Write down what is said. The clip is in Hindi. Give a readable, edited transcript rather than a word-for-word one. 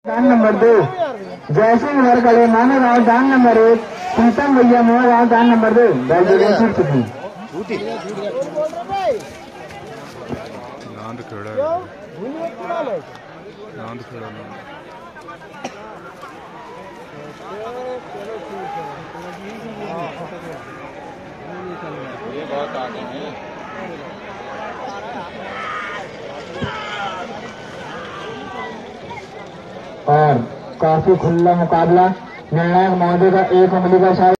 दान नंबर 2 जयसिंह वरकड़े मानो राव दान नंबर 1 प्रीतम भैया मोहन राव दान नंबर 2 छूट चुकी। ये बहुत आगे है। और काफी खुला मुकाबला, निर्णायक महोदय का एक उंगली का